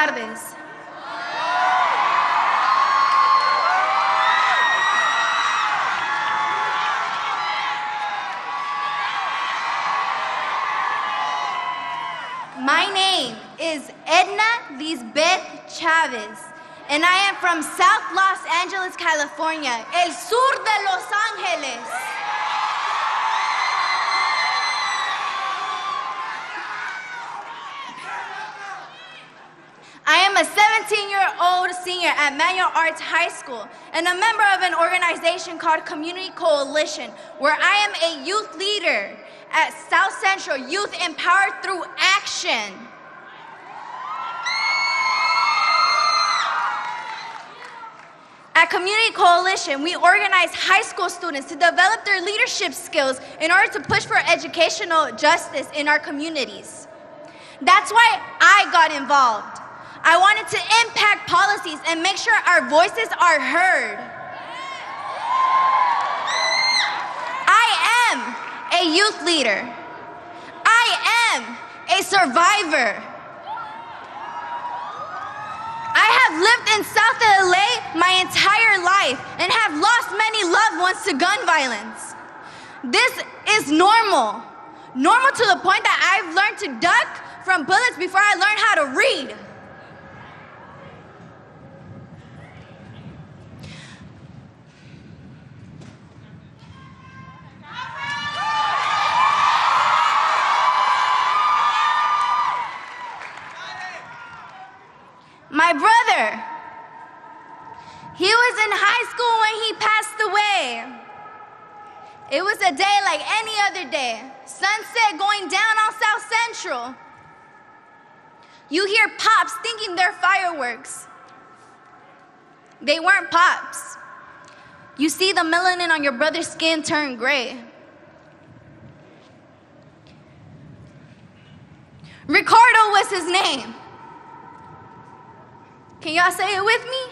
tardes. My name is Edna Lisbeth Chavez, and I am from South Los Angeles, California, el sur de Los Ángeles. I am a 17-year-old senior at Manual Arts High School and a member of an organization called Community Coalition, where I am a youth leader at South Central Youth Empowered Through Action. At Community Coalition, we organize high school students to develop their leadership skills in order to push for educational justice in our communities. That's why I got involved. I wanted to impact policies and make sure our voices are heard. I am a youth leader. I am a survivor. I have lived in South LA my entire life and have lost many loved ones to gun violence. This is normal. Normal to the point that I've learned to duck from bullets before I learned how to read. My brother, he was in high school when he passed away. It was a day like any other day. Sunset going down on South Central. You hear pops thinking they're fireworks. They weren't pops. You see the melanin on your brother's skin turn gray. Ricardo was his name. Can y'all say it with me?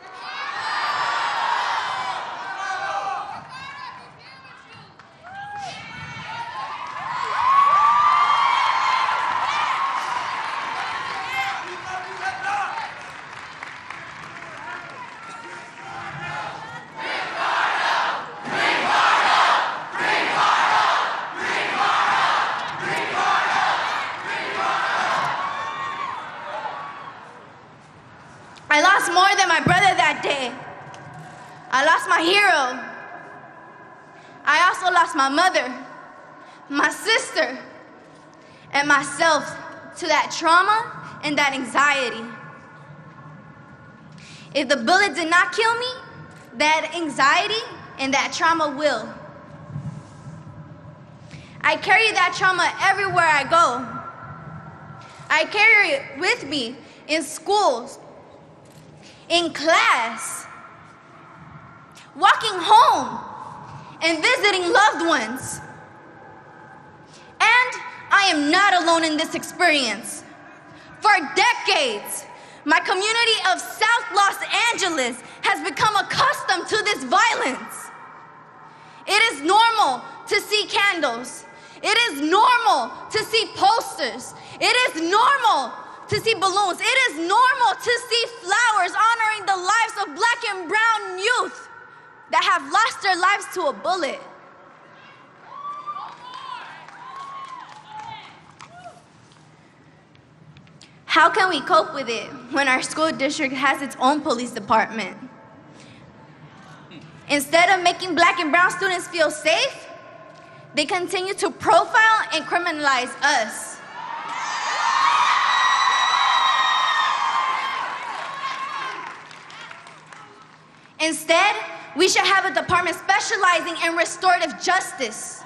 I lost more than my brother that day. I lost my hero. I also lost my mother, my sister, and myself to that trauma and that anxiety. If the bullet did not kill me, that anxiety and that trauma will. I carry that trauma everywhere I go. I carry it with me in schools, in class, walking home, and visiting loved ones. And I am not alone in this experience. For decades, my community of South Los Angeles has become accustomed to this violence. It is normal to see candles. It is normal to see posters. It is normal to see balloons. It is normal to see flowers honoring the lives of black and brown youth that have lost their lives to a bullet. How can we cope with it when our school district has its own police department? Instead of making black and brown students feel safe, they continue to profile and criminalize us. Instead, we should have a department specializing in restorative justice.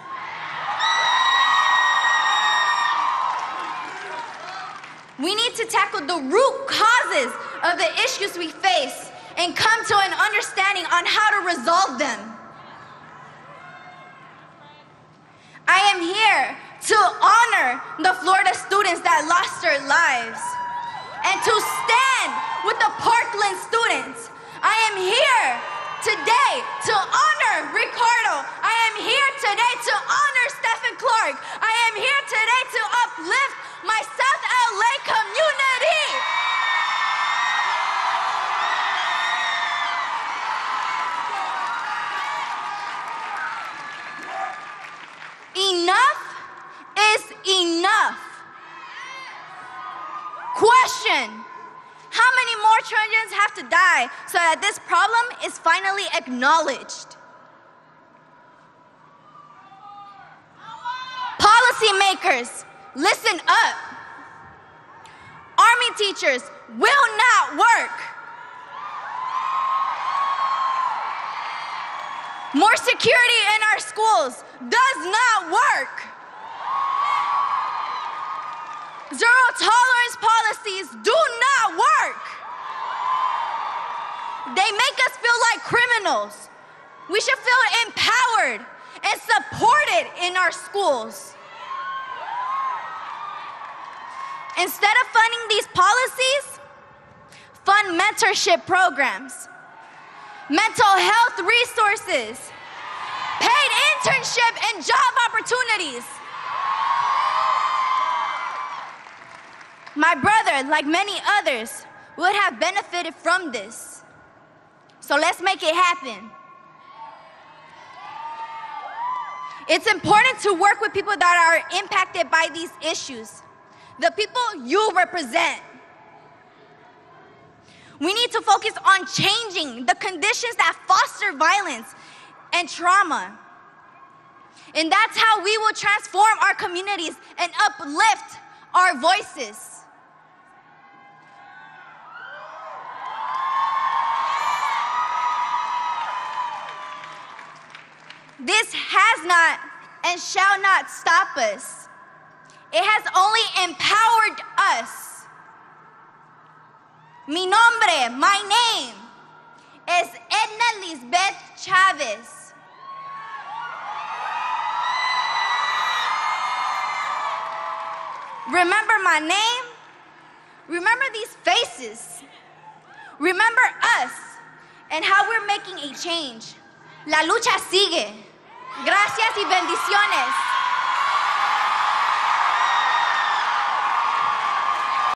We need to tackle the root causes of the issues we face and come to an understanding on how to resolve them. I am here to honor the Florida students that lost their lives and to stand with the Parkland students. I am here today to honor Ricardo. I am here today to honor Stephen Clark. I am here today to uplift my South LA community. have to die so that this problem is finally acknowledged. Policymakers, listen up. Army teachers will not work. More security in our schools does not work. Zero tolerance policies do not work. They make us feel like criminals. We should feel empowered and supported in our schools. Instead of funding these policies, fund mentorship programs, mental health resources, paid internship and job opportunities. My brother, like many others, would have benefited from this. So let's make it happen. It's important to work with people that are impacted by these issues, the people you represent. We need to focus on changing the conditions that foster violence and trauma. And that's how we will transform our communities and uplift our voices. This has not and shall not stop us. It has only empowered us. Mi nombre, my name, is Edna Lisbeth Chavez. Remember my name? Remember these faces. Remember us and how we're making a change. La lucha sigue. Gracias y bendiciones.